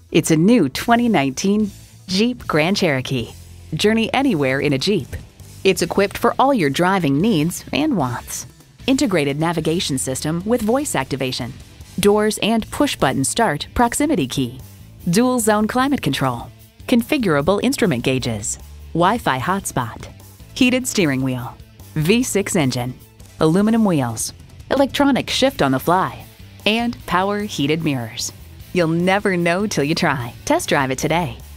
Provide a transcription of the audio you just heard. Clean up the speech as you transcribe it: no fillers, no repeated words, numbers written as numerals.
It's a new 2019 Jeep Grand Cherokee. Journey anywhere in a Jeep. It's equipped for all your driving needs and wants. Integrated navigation system with voice activation. Doors and push-button start proximity key. Dual zone climate control. Configurable instrument gauges. Wi-Fi hotspot. Heated steering wheel. V6 engine. Aluminum wheels. Electronic shift on the fly. And power heated mirrors. You'll never know till you try. Test drive it today.